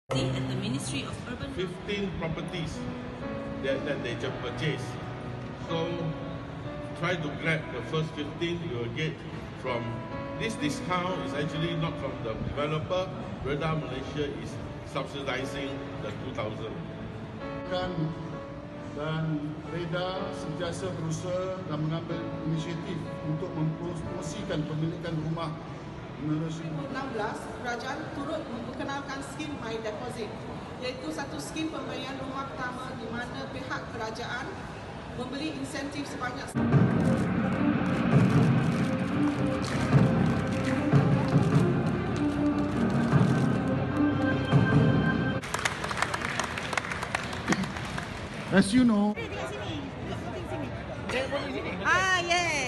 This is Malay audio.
At the Ministry of Urban 15 properties that they just purchased. So try to grab the first 15 you will get from this discount is actually not from the developer. Reda Malaysia is subsidizing the 2,000. Dan Reda sentiasa berusaha dan mengambil inisiatif untuk mempromosikan pemilikan rumah menerusi. 2016, kerajaan turut memperkenalkan skim My Deposit, iaitu satu skim pembelian rumah pertama di mana pihak kerajaan membeli insentif sebanyak As you know, yes.